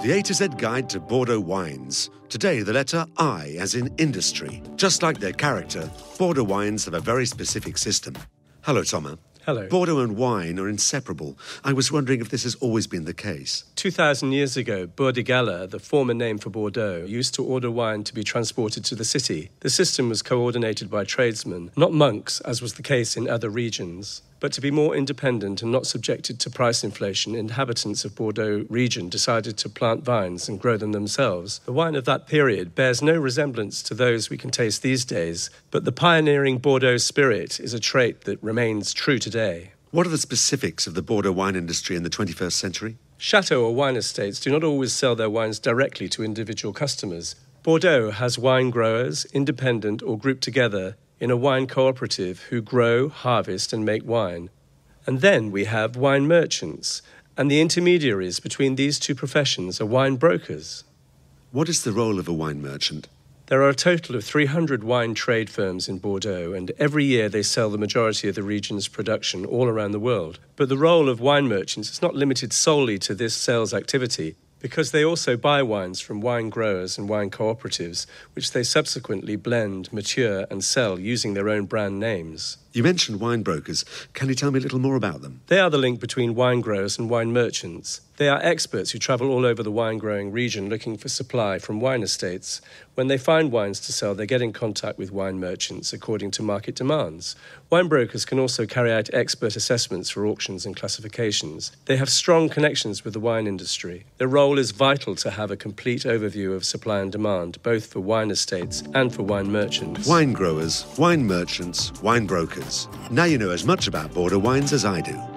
The A to Z guide to Bordeaux wines. Today, the letter I, as in industry. Just like their character, Bordeaux wines have a very specific system. Hello, Thomas. Hello. Bordeaux and wine are inseparable. I was wondering if this has always been the case. 2,000 years ago, Bourdigala, the former name for Bordeaux, used to order wine to be transported to the city. The system was coordinated by tradesmen, not monks, as was the case in other regions. But to be more independent and not subjected to price inflation, inhabitants of Bordeaux region decided to plant vines and grow them themselves. The wine of that period bears no resemblance to those we can taste these days, but the pioneering Bordeaux spirit is a trait that remains true today. What are the specifics of the Bordeaux wine industry in the 21st century? Chateaux or wine estates do not always sell their wines directly to individual customers. Bordeaux has wine growers, independent or grouped together, in a wine cooperative who grow, harvest and make wine. And then we have wine merchants, and the intermediaries between these two professions are wine brokers. What is the role of a wine merchant? There are a total of 300 wine trade firms in Bordeaux, and every year they sell the majority of the region's production all around the world. But the role of wine merchants is not limited solely to this sales activity, because they also buy wines from wine growers and wine cooperatives, which they subsequently blend, mature and sell using their own brand names. You mentioned wine brokers. Can you tell me a little more about them? They are the link between wine growers and wine merchants. They are experts who travel all over the wine-growing region looking for supply from wine estates. When they find wines to sell, they get in contact with wine merchants according to market demands. Wine brokers can also carry out expert assessments for auctions and classifications. They have strong connections with the wine industry. Their role is vital to have a complete overview of supply and demand, both for wine estates and for wine merchants. Wine growers, wine merchants, wine brokers. Now you know as much about Bordeaux wines as I do.